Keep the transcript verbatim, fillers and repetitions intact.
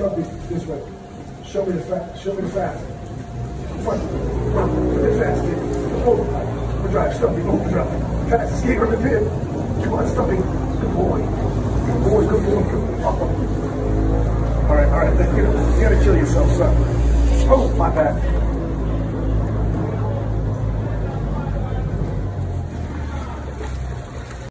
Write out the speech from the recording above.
Stumpy, this way. Show me the fast. Show me the fast. Front. Put fast, kid. Overdrive, Stumpy, overdrive. Fast escape from the pit. Come on, Stumpy. Good boy. Good boy, good boy. Good boy. All right, all right. You gotta, you gotta chill yourself, son. Oh, my bad.